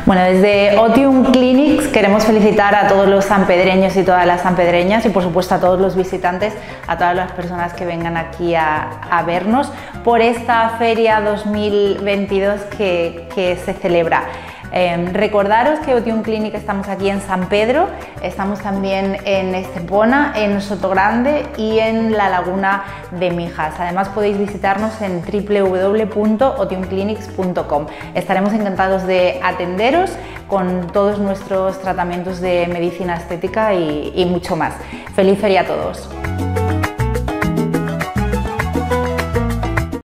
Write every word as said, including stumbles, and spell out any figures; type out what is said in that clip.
Bueno, desde Otium Clinics queremos felicitar a todos los sanpedreños y todas las sanpedreñas y por supuesto a todos los visitantes, a todas las personas que vengan aquí a, a vernos por esta feria dos mil veintidós que, que se celebra. Eh, recordaros que Otium Clinic estamos aquí en San Pedro, estamos también en Estepona, en Sotogrande y en la Laguna de Mijas. Además podéis visitarnos en w w w punto otium clinics punto com. Estaremos encantados de atenderos con todos nuestros tratamientos de medicina estética y, y mucho más. ¡Feliz feria a todos!